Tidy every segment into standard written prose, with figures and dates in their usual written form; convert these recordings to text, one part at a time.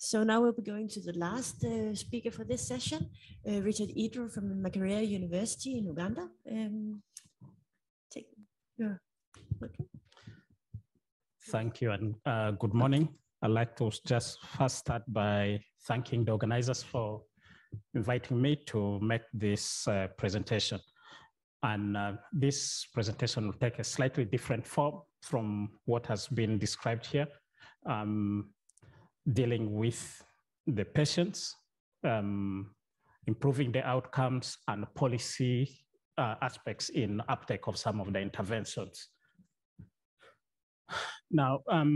So now we'll be going to the last speaker for this session, Richard Idro from Makerere University in Uganda. Okay. Thank you and good morning. I'd like to just first start by thanking the organizers for inviting me to make this presentation. And this presentation will take a slightly different form from what has been described here, dealing with the patients, improving the outcomes and policy aspects in uptake of some of the interventions. Now,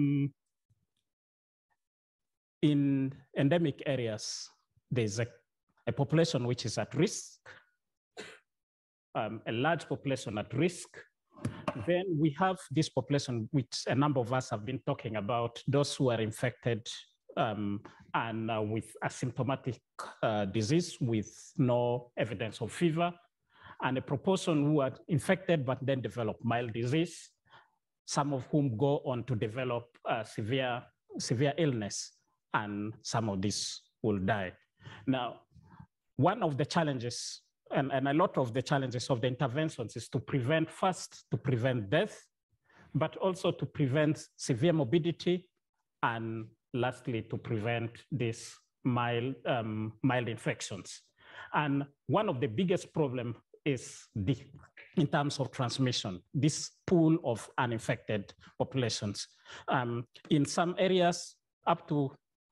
in endemic areas, there's a population which is at risk, a large population at risk. Then we have this population, which a number of us have been talking about, those who are infected and with asymptomatic disease with no evidence of fever, and a proportion who are infected but then develop mild disease, some of whom go on to develop severe illness, and some of these will die. Now, one of the challenges, and a lot of the challenges of the interventions is to prevent death, but also to prevent severe morbidity, and lastly, to prevent these mild infections. And one of the biggest problems is in terms of transmission, this pool of uninfected populations. In some areas, up to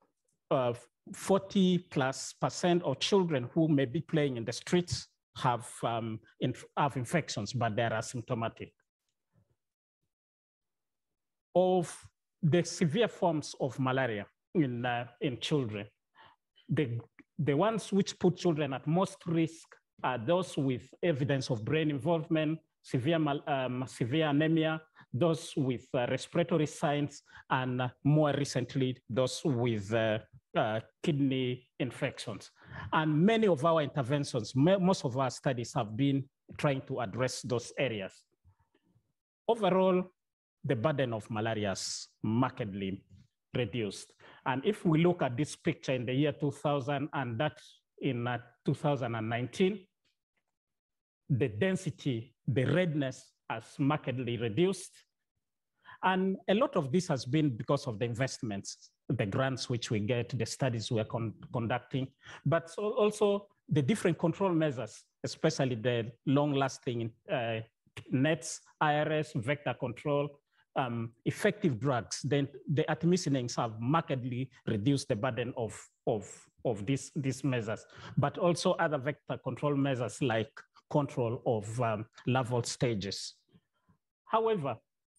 40+% of children who may be playing in the streets have infections, but they're asymptomatic. Of the severe forms of malaria in children, the ones which put children at most risk are those with evidence of brain involvement, severe anemia, those with respiratory signs, and more recently, those with kidney infections. And many of our interventions, most of our studies have been trying to address those areas. Overall, the burden of malaria is markedly reduced. And if we look at this picture in the year 2000 and that in 2019, the density, the redness has markedly reduced. And a lot of this has been because of the investments, the grants which we get, the studies we are conducting, but also the different control measures, especially the long-lasting nets, IRS, vector control, effective drugs. Then the artemisinin have markedly reduced the burden of these measures, but also other vector control measures like control of larval stages. However,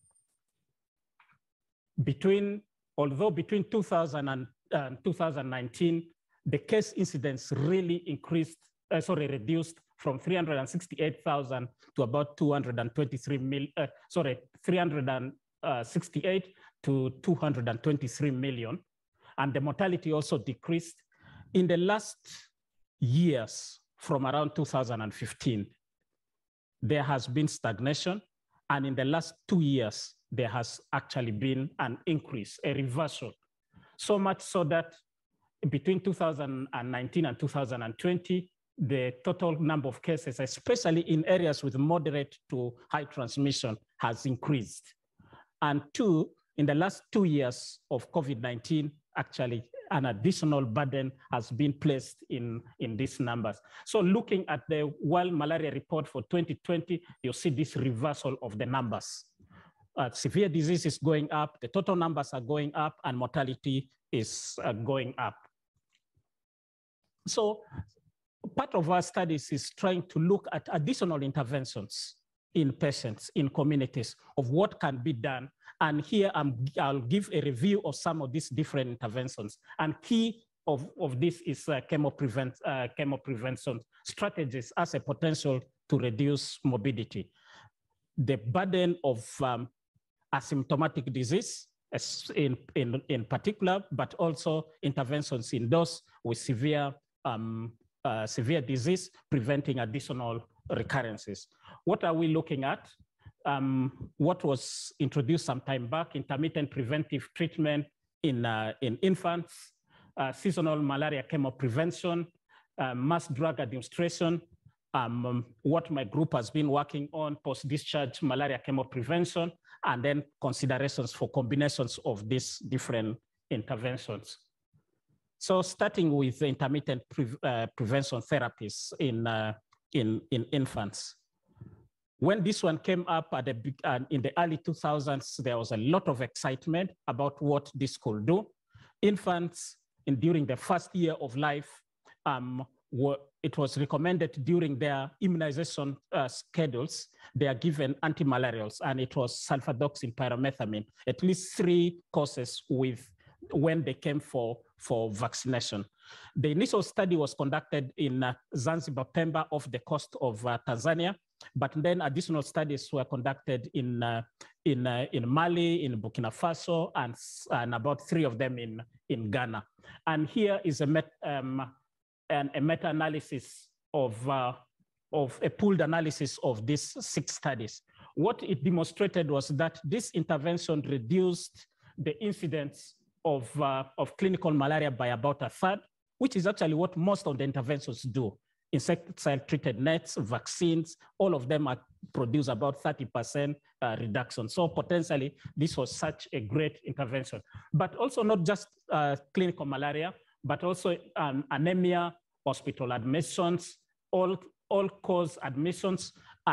although between 2000 and 2019, the case incidence really reduced from 368,000 to about 368 to 223 million. And the mortality also decreased. In the last years, from around 2015, there has been stagnation. And in the last 2 years, there has actually been an increase, a reversal. So much so that between 2019 and 2020, the total number of cases, especially in areas with moderate to high transmission, has increased. And two, in the last 2 years of COVID-19, actually an additional burden has been placed in these numbers. So looking at the World Malaria Report for 2020, you see this reversal of the numbers. Severe disease is going up, the total numbers are going up, and mortality is going up. So part of our studies is trying to look at additional interventions in patients, in communities, of what can be done. And here I'll give a review of some of these different interventions. And key of this is chemoprevention strategies as a potential to reduce morbidity. The burden of asymptomatic disease in particular, but also interventions in those with severe disease, preventing additional recurrences. What are we looking at? What was introduced some time back, intermittent preventive treatment in infants, seasonal malaria chemoprevention, mass drug administration, what my group has been working on, post-discharge malaria chemoprevention, and then considerations for combinations of these different interventions. So starting with the intermittent prevention therapies in infants. When this one came up at in the early 2000s, there was a lot of excitement about what this could do. Infants, during the first year of life, it was recommended during their immunization schedules, they are given antimalarials, and it was sulfadoxine pyrimethamine, at least 3 courses when they came for vaccination. The initial study was conducted in Zanzibar, Pemba, off the coast of Tanzania, but then additional studies were conducted in Mali, in Burkina Faso, and about 3 of them in Ghana. And here is a meta-analysis of a pooled analysis of these 6 studies. What it demonstrated was that this intervention reduced the incidence of clinical malaria by about 1/3, which is actually what most of the interventions do. Insecticide-treated nets, vaccines, all of them produce about 30% reduction. So potentially, this was such a great intervention. But also not just clinical malaria, but also anemia, hospital admissions, all-cause admissions,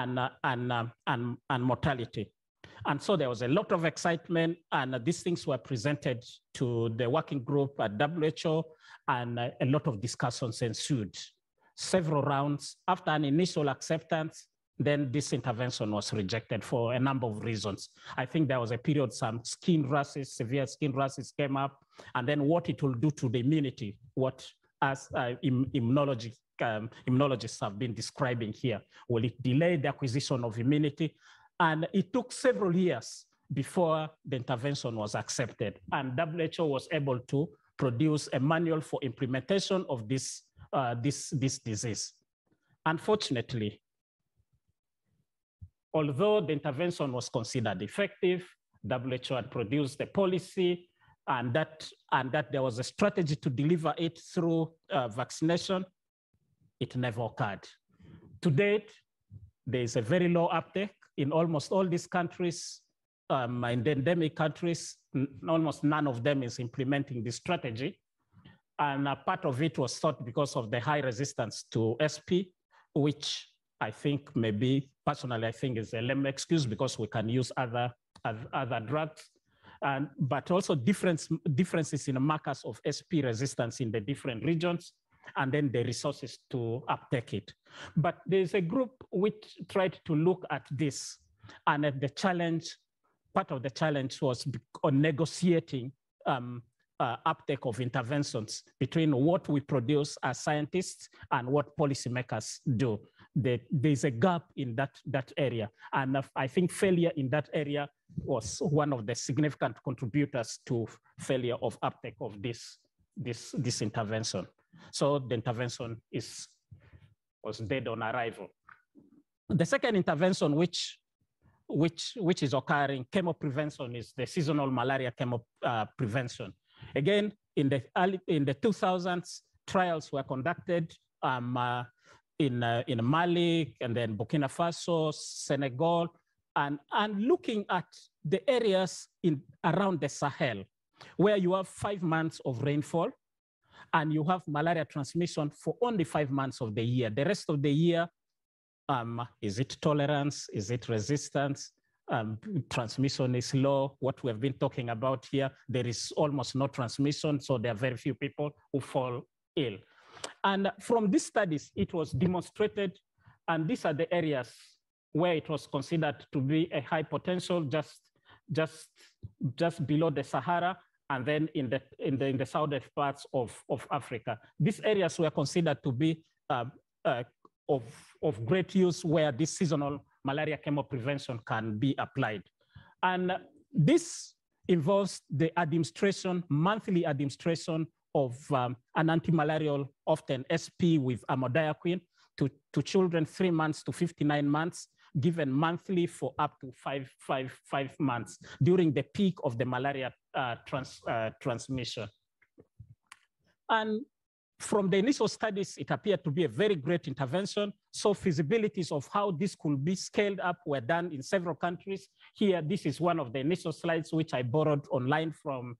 and mortality. And so there was a lot of excitement, and these things were presented to the working group at WHO, and a lot of discussions ensued. Several rounds. After an initial acceptance, then this intervention was rejected for a number of reasons. I think there was a period some skin rashes, severe skin rashes came up, and then what it will do to the immunity, what as immunologists have been describing here. Will it delay the acquisition of immunity? And it took several years before the intervention was accepted. And WHO was able to produce a manual for implementation of this disease. Unfortunately, although the intervention was considered effective, WHO had produced a policy, and that there was a strategy to deliver it through vaccination, it never occurred. To date, there is a very low uptake in almost all these countries. In the endemic countries, almost none of them is implementing this strategy. And a part of it was thought because of the high resistance to SP, which I think maybe, personally, I think is a lame excuse because we can use other drugs. But also differences in the markers of SP resistance in the different regions, and then the resources to uptake it. But there's a group which tried to look at this, and the challenge, part of the challenge was on negotiating uptake of interventions between what we produce as scientists and what policymakers do. There's a gap in that area. And I think failure in that area was one of the significant contributors to failure of uptake of this intervention. So the intervention was dead on arrival. The second intervention which is occurring, chemoprevention, is the seasonal malaria chemoprevention. Again, in the 2000s, trials were conducted in Mali and then Burkina Faso, Senegal, and looking at the areas around the Sahel, where you have 5 months of rainfall, and you have malaria transmission for only 5 months of the year. The rest of the year, is it tolerance? Is it resistance? Transmission is low. What we have been talking about here, there is almost no transmission, so there are very few people who fall ill. And from these studies, it was demonstrated, and these are the areas where it was considered to be a high potential, just below the Sahara, and then in the southern parts of Africa. These areas were considered to be of great use, where this seasonal malaria chemoprevention can be applied. And this involves the administration, monthly administration of an antimalarial, often SP with amodiaquine, to children 3 months to 59 months, given monthly for up to five months during the peak of the malaria transmission. And from the initial studies, it appeared to be a very great intervention. So feasibilities of how this could be scaled up were done in several countries. Here, this is one of the initial slides, which I borrowed online from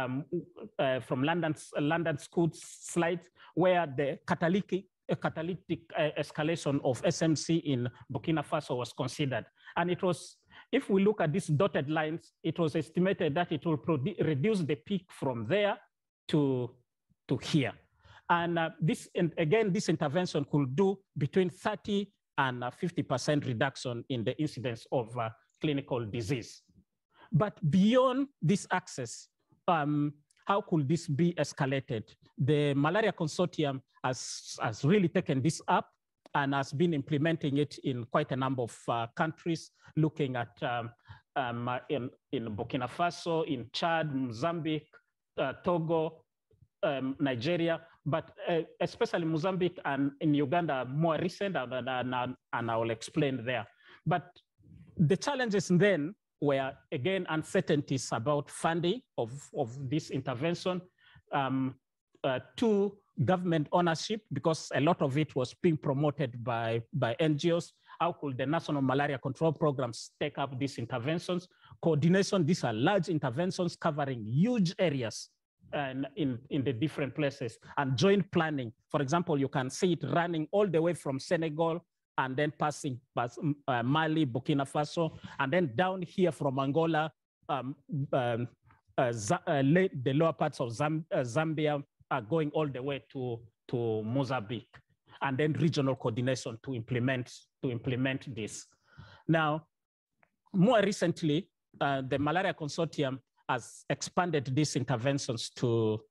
London School's slides, where the catalytic escalation of SMC in Burkina Faso was considered. And it was, if we look at these dotted lines, it was estimated that it will reduce the peak from there to here. And this intervention could do between 30 and 50% reduction in the incidence of clinical disease. But beyond this access, how could this be escalated? The Malaria Consortium has really taken this up and has been implementing it in quite a number of countries, looking at in Burkina Faso, in Chad, Mozambique, Togo, Nigeria, but especially Mozambique and in Uganda, more recent, and I will explain there. But the challenges then were, again, uncertainties about funding of this intervention, to government ownership, because a lot of it was being promoted by NGOs. How could the national malaria control programs take up these interventions? Coordination, these are large interventions covering huge areas and in the different places, and joint planning. For example, you can see it running all the way from Senegal and then passing past Mali, Burkina Faso, and then down here from Angola, the lower parts of Zambia are going all the way to Mozambique, and then regional coordination to implement this. Now, more recently, the Malaria Consortium has expanded these interventions to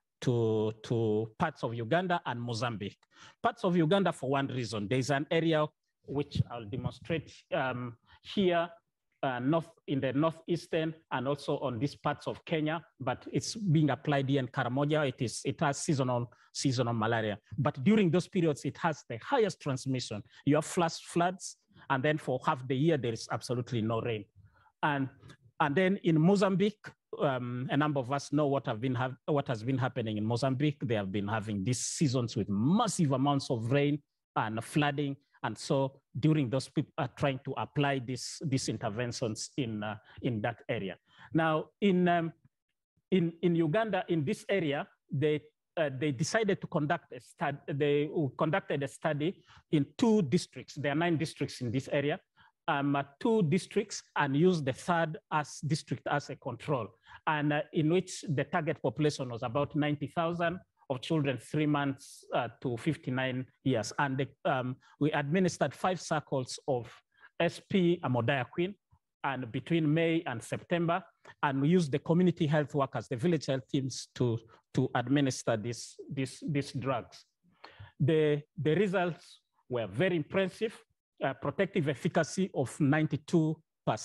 parts of Uganda and Mozambique. Parts of Uganda for one reason. There's an area which I'll demonstrate here, in the northeastern, and also on these parts of Kenya, but it's being applied here in Karamoja. It has seasonal malaria. But during those periods, it has the highest transmission. You have flash floods, and then for half the year, there is absolutely no rain. And then in Mozambique, a number of us know what has been happening in Mozambique. They have been having these seasons with massive amounts of rain and flooding. And so during those, people are trying to apply these interventions in that area. Now, in Uganda, in this area, they decided to conduct a study. They conducted a study in 2 districts. There are 9 districts in this area. 2 districts, and used the third district as a control, and in which the target population was about 90,000 of children 3 months to 59 years. And we administered 5 cycles of SP amodiaquine, and between May and September, and we used the community health workers, the village health teams, to administer these drugs. The results were very impressive. Protective efficacy of 92%.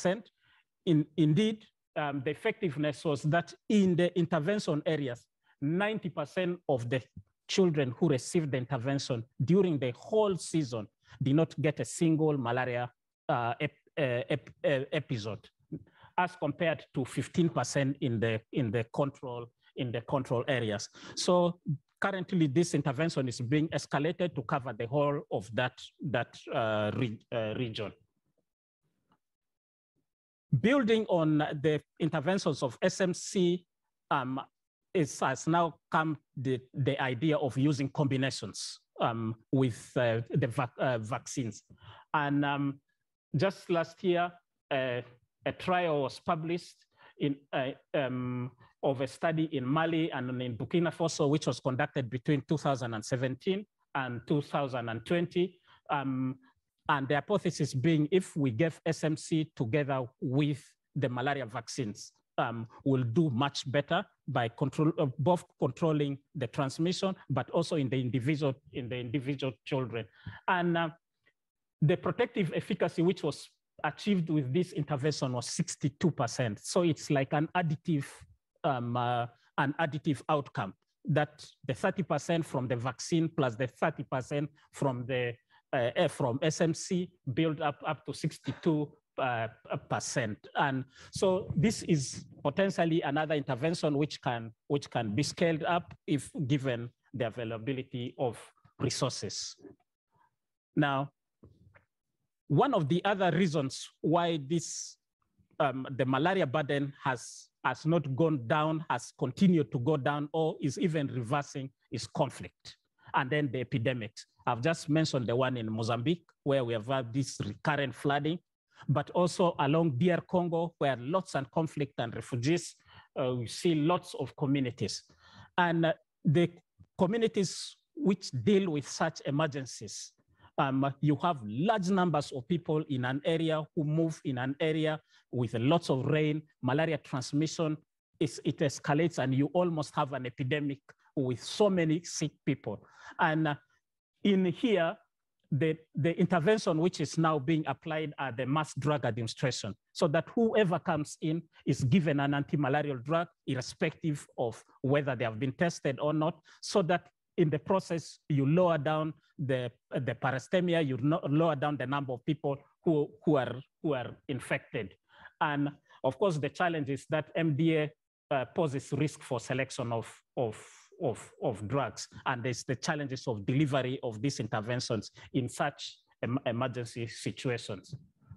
Indeed, the effectiveness was that in the intervention areas, 90% of the children who received the intervention during the whole season did not get a single malaria episode, as compared to 15% in the control areas. So currently, this intervention is being escalated to cover the whole of that region. Building on the interventions of SMC, has now come the idea of using combinations with the vaccines. And just last year, a trial was published of a study in Mali and in Burkina Faso, which was conducted between 2017 and 2020. And the hypothesis being, if we give SMC together with the malaria vaccines, we'll do much better by both controlling the transmission, but also in the individual children. And the protective efficacy, which was achieved with this intervention, was 62%. So it's like an additive outcome, that the 30% from the vaccine plus the 30% from SMC build up to 62 And so this is potentially another intervention which can be scaled up if given the availability of resources. Now, one of the other reasons why this the malaria burden has not gone down, has continued to go down, or is even reversing is conflict. And then the epidemics. I've just mentioned the one in Mozambique, where we have had this recurrent flooding, but also along DR Congo, where lots of conflict and refugees, we see lots of communities. And the communities which deal with such emergencies, you have large numbers of people in an area who move in an area with lots of rain, malaria transmission, it escalates, and you almost have an epidemic with so many sick people. And in here, the intervention which is now being applied are the mass drug administration, so that whoever comes in is given an anti-malarial drug, irrespective of whether they have been tested or not, so that in the process, you lower down the parastemia, you lower down the number of people who are infected. And of course, the challenge is that MDA poses risk for selection of drugs, and there's the challenges of delivery of these interventions in such emergency situations.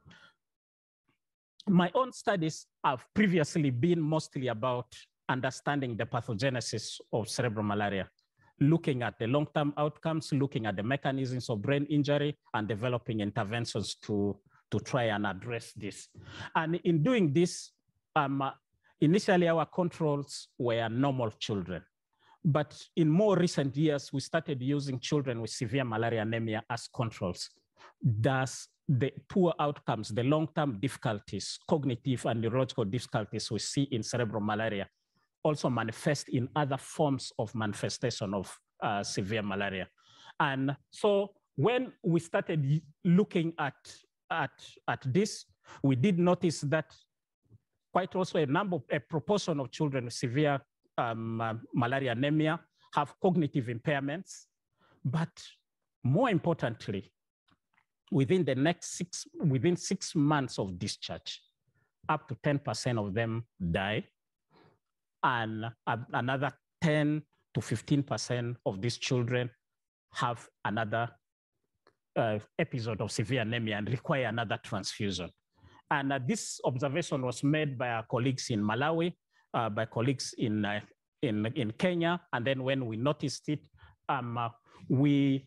My own studies have previously been mostly about understanding the pathogenesis of cerebral malaria, looking at the long-term outcomes, looking at the mechanisms of brain injury, and developing interventions to try and address this. And in doing this, initially our controls were normal children. But in more recent years, we started using children with severe malaria anemia as controls. Thus, the poor outcomes, the long-term difficulties, cognitive and neurological difficulties we see in cerebral malaria also manifest in other forms of manifestation of severe malaria. And so when we started looking at this, we did notice that quite also a proportion of children with severe malaria anemia have cognitive impairments, but more importantly, within 6 months of discharge, up to 10% of them die, and another 10 to 15% of these children have another episode of severe anemia and require another transfusion. And this observation was made by our colleagues in Malawi, by colleagues in Kenya, and then when we noticed it, we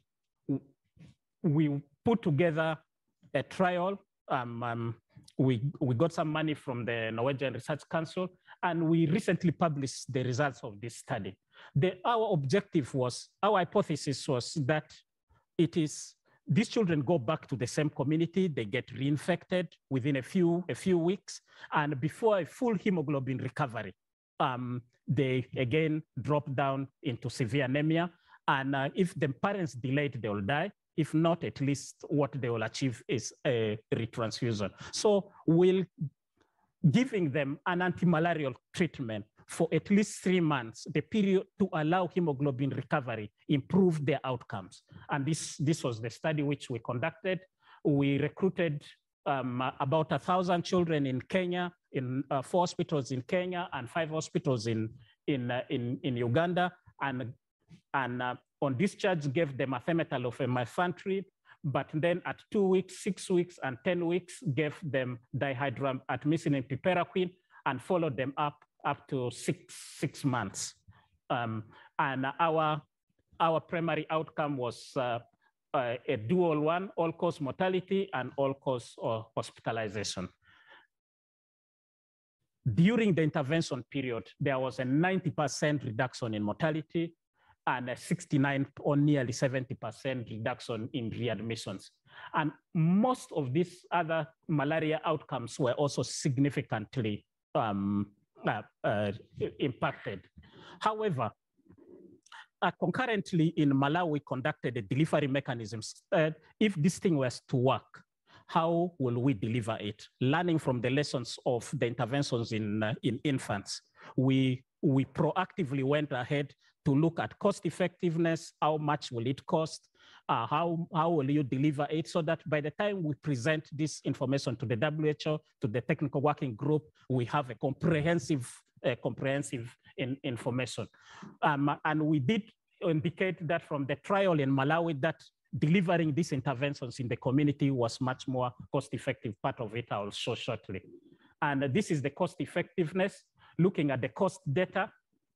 put together a trial. We got some money from the Norwegian Research Council, and we recently published the results of this study. Our objective was, our hypothesis was that these children go back to the same community, they get reinfected within a few weeks, and before a full hemoglobin recovery, they again drop down into severe anemia. And if the parents delayed, they will die. If not, at least what they will achieve is a retransfusion. So we'll giving them an antimalarial treatment for at least 3 months, the period to allow hemoglobin recovery, improve their outcomes. And this was the study which we conducted. We recruited about 1,000 children in Kenya, in 4 hospitals in Kenya and 5 hospitals in Uganda, and on discharge gave them artemether of amifampridine, but then at 2 weeks, 6 weeks, and 10 weeks gave them dihydroartemisinin piperacin and followed them up to six months. And our primary outcome was a dual one, all-cause mortality and all-cause hospitalization. During the intervention period, there was a 90% reduction in mortality and a 69 or nearly 70% reduction in readmissions. And most of these other malaria outcomes were also significantly impacted. However, concurrently in Malawi, we conducted a delivery mechanisms. If this thing was to work, how will we deliver it? Learning from the lessons of the interventions in infants, we proactively went ahead to look at cost effectiveness, how much will it cost, How will you deliver it so that by the time we present this information to the WHO, to the technical working group, we have a comprehensive information. And we did indicate that from the trial in Malawi that delivering these interventions in the community was much more cost-effective. Part of it I'll show shortly. And this is the cost effectiveness, looking at the cost data.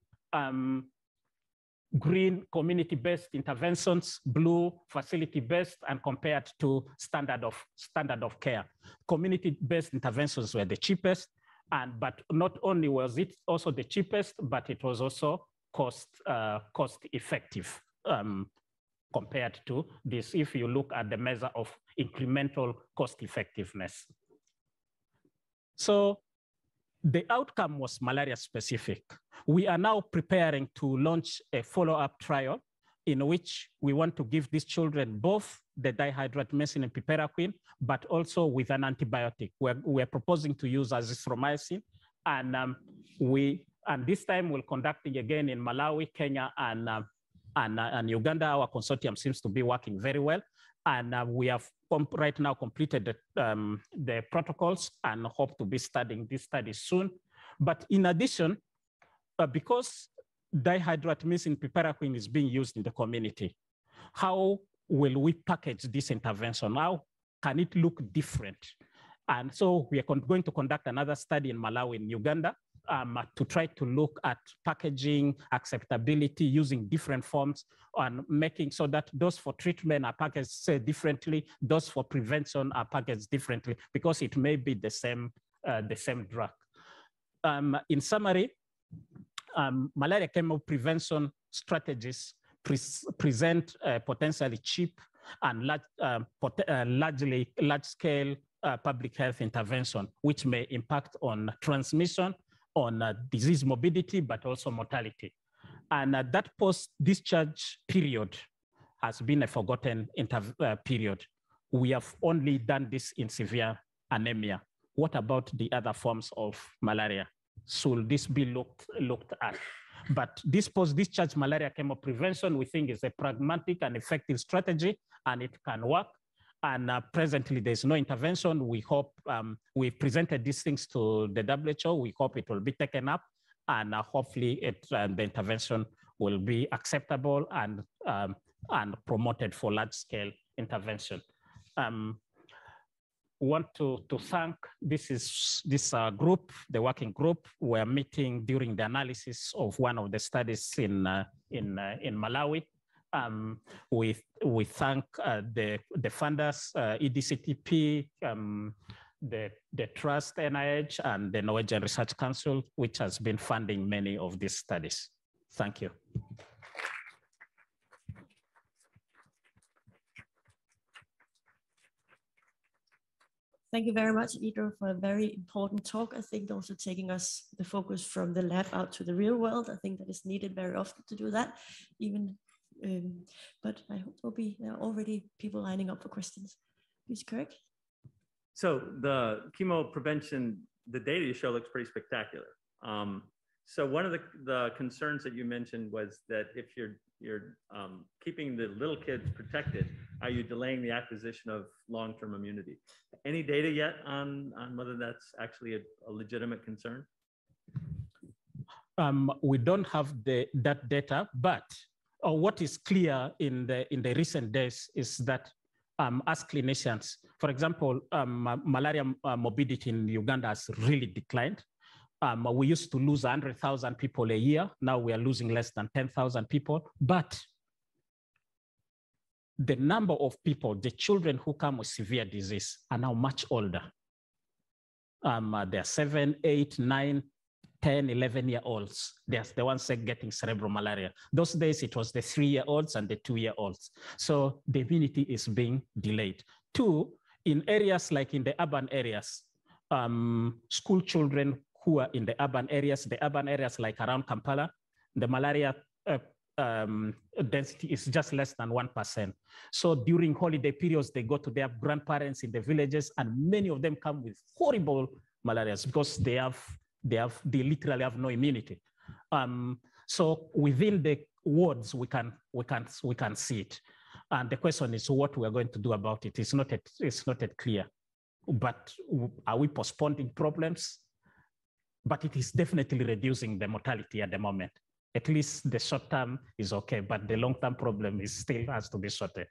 Green, community-based interventions, blue, facility-based, and compared to standard of care. Community-based interventions were the cheapest, but not only was it also the cheapest, but it was also cost effective compared to this, if you look at the measure of incremental cost effectiveness. So the outcome was malaria specific. We are now preparing to launch a follow-up trial in which we want to give these children both the dihydroartemisinin and piperaquine, but also with an antibiotic. We're proposing to use azithromycin, and this time we'll conduct it again in Malawi, Kenya, and Uganda. Our consortium seems to be working very well. And we have right now completed the protocols and hope to be studying this study soon. But in addition, because dihydroartemisinin piperaquine is being used in the community, how will we package this intervention? How can it look different? And so we are going to conduct another study in Malawi and Uganda to try to look at packaging, acceptability, using different forms, and making so that those for treatment are packaged differently, those for prevention are packaged differently, because it may be the same drug. In summary, malaria chemoprevention strategies present potentially cheap and large-scale public health intervention, which may impact on transmission, on disease morbidity, but also mortality. And that post-discharge period has been a forgotten period. We have only done this in severe anemia. What about the other forms of malaria? Should this be looked at? But this post-discharge malaria chemoprevention, we think, is a pragmatic and effective strategy, and it can work. And presently, there's no intervention. We hope we've presented these things to the WHO. We hope it will be taken up, and hopefully the intervention will be acceptable and promoted for large-scale intervention. Want to thank this group, the working group. We're meeting during the analysis of one of the studies in Malawi. We thank the funders, EDCTP, the Trust NIH, and the Norwegian Research Council, which has been funding many of these studies. Thank you. Thank you very much, Idro, for a very important talk. I think also taking us the focus from the lab out to the real world. I think that is needed very often to do that, but I hope there are already people lining up for questions. Please, Kirk. So the chemoprevention, the data you show looks pretty spectacular. So one of the concerns that you mentioned was that if you're keeping the little kids protected, are you delaying the acquisition of long-term immunity? Any data yet on whether that's actually a legitimate concern? We don't have that data, but what is clear in the recent days is that as clinicians, for example, malaria morbidity in Uganda has really declined. We used to lose 100,000 people a year. Now we are losing less than 10,000 people. But the number of people, the children who come with severe disease, are now much older. They're 7, 8, 9, 10, 11-year-olds. They're the ones getting cerebral malaria. Those days, it was the 3-year-olds and the 2-year-olds. So the immunity is being delayed. 2, in areas like in the urban areas, school children who are in the urban areas like around Kampala, the malaria density is just less than 1%. So during holiday periods, they go to their grandparents in the villages, and many of them come with horrible malarias because they literally have no immunity. So within the wards, we can see it. And the question is what we are going to do about it. It's not yet clear. But are we postponing problems? But it is definitely reducing the mortality at the moment. At least the short term is okay, but the long-term problem is still has to be sorted.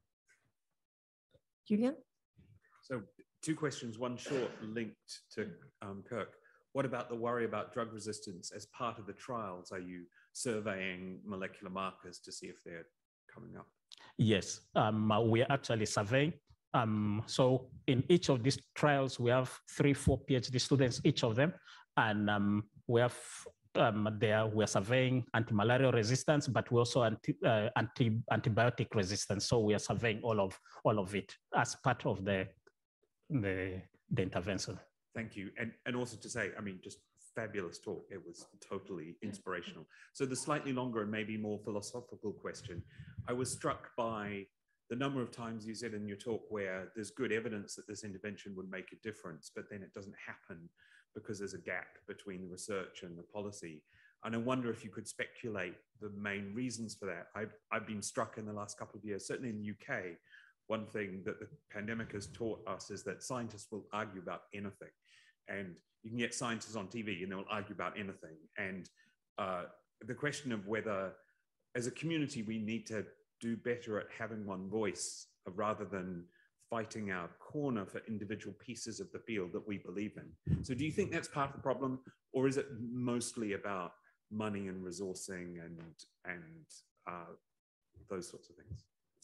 Julian? So 2 questions, one short linked to Kirk. What about the worry about drug resistance as part of the trials? Are you surveying molecular markers to see if they're coming up? Yes, we are actually surveying. So in each of these trials, we have 3-4 PhD students, each of them. And we have we're surveying anti-malarial resistance, but we also antibiotic resistance. So we are surveying all of it as part of the intervention. Thank you. And also to say, I mean, just fabulous talk. It was totally inspirational. So the slightly longer and maybe more philosophical question, I was struck by the number of times you said in your talk where there's good evidence that this intervention would make a difference, but then it doesn't happen because there's a gap between the research and the policy. And I wonder if you could speculate the main reasons for that. I've been struck in the last couple of years, certainly in the UK, one thing that the pandemic has taught us is that scientists will argue about anything. And you can get scientists on TV and they'll argue about anything. And the question of whether, as a community, we need to do better at having one voice rather than fighting our corner for individual pieces of the field that we believe in. So do you think that's part of the problem, or is it mostly about money and resourcing and those sorts of things?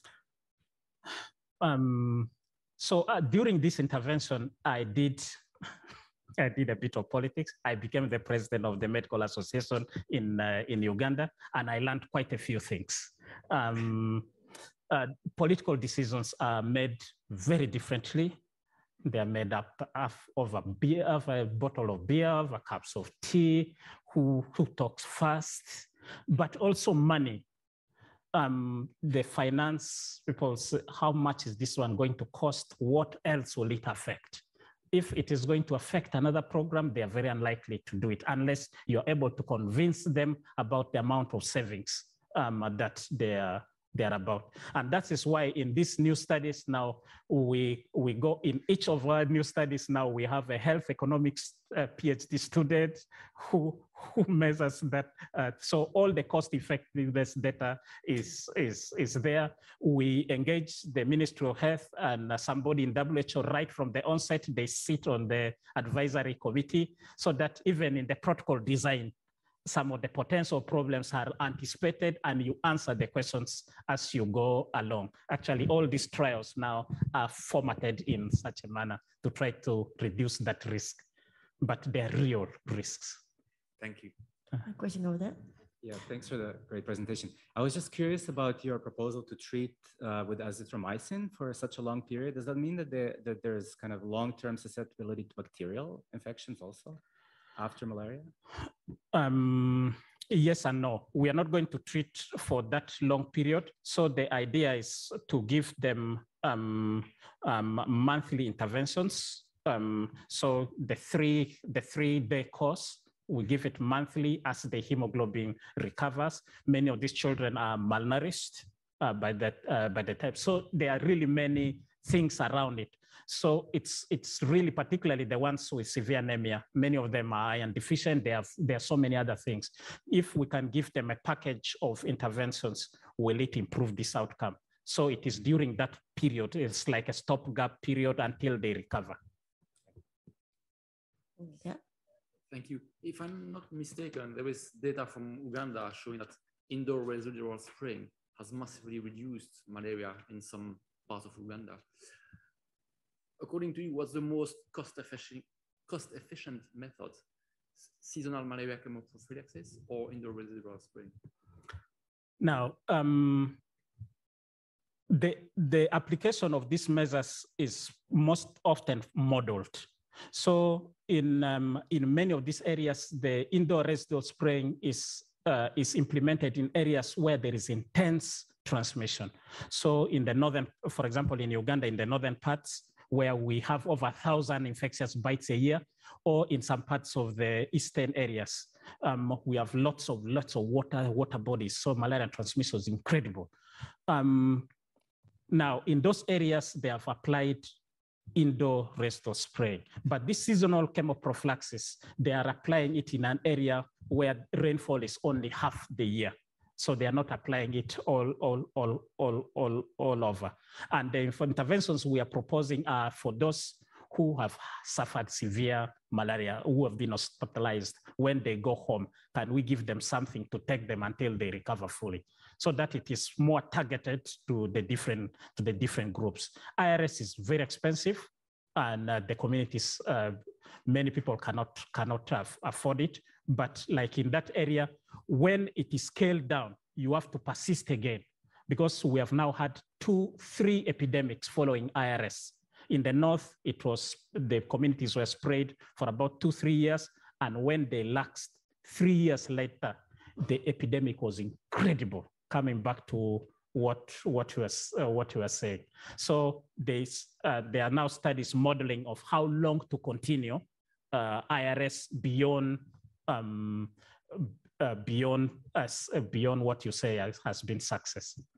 So during this intervention, I did a bit of politics. I became the president of the Medical Association in Uganda, and I learned quite a few things. Political decisions are made very differently. They're made up of a beer, of a bottle of beer, of a cups of tea, who talks first, but also money. The finance people say, how much is this one going to cost? What else will it affect? If it is going to affect another program, they are very unlikely to do it unless you're able to convince them about the amount of savings that they're about. And that is why in these new studies now, we go in each of our new studies now, we have a health economics PhD student who measures that. So all the cost effectiveness data is there. We engage the Ministry of Health and somebody in WHO right from the onset. They sit on the advisory committee so that even in the protocol design, some of the potential problems are anticipated and you answer the questions as you go along. Actually, all these trials now are formatted in such a manner to try to reduce that risk, but they're real risks. Thank you. A question over there. Yeah, thanks for the great presentation. I was just curious about your proposal to treat with azithromycin for such a long period. Does that mean that there's kind of long-term susceptibility to bacterial infections also after malaria? Yes and no. We are not going to treat for that long period. So the idea is to give them monthly interventions. So the three-day course, we give it monthly as the hemoglobin recovers. Many of these children are malnourished by the time. So there are really many things around it. So it's really particularly the ones with severe anemia. Many of them are iron deficient. There are so many other things. If we can give them a package of interventions, will it improve this outcome? So it is during that period. It's like a stopgap period until they recover. Yeah. Thank you. If I'm not mistaken, there is data from Uganda showing that indoor residual spraying has massively reduced malaria in some parts of Uganda. According to you, what's the most cost-efficient method? Seasonal malaria chemoprophylaxis or indoor residual spraying? Now, the application of these measures is most often modeled. So in many of these areas, the indoor residual spraying is implemented in areas where there is intense transmission. So in the northern, for example, in Uganda, in the northern parts, where we have over 1,000 infectious bites a year, or in some parts of the eastern areas, we have lots of water bodies. So malaria transmission is incredible. Now, in those areas, they have applied indoor restore spray. But this seasonal chemoprophylaxis, they are applying it in an area where rainfall is only half the year. So they are not applying it all over. And the interventions we are proposing are for those who have suffered severe malaria, who have been hospitalized. When they go home, can we give them something to take them until they recover fully? So that it is more targeted to the different groups. IRS is very expensive, and the communities, many people cannot afford it. But like in that area, when it is scaled down, you have to persist again, because we have now had 2-3 epidemics following IRS. In the north, it was the communities were sprayed for about 2-3 years, and when they laxed 3 years later, the epidemic was incredible. Coming back to what you were saying, so there are now studies modeling of how long to continue IRS beyond beyond what you say has been success.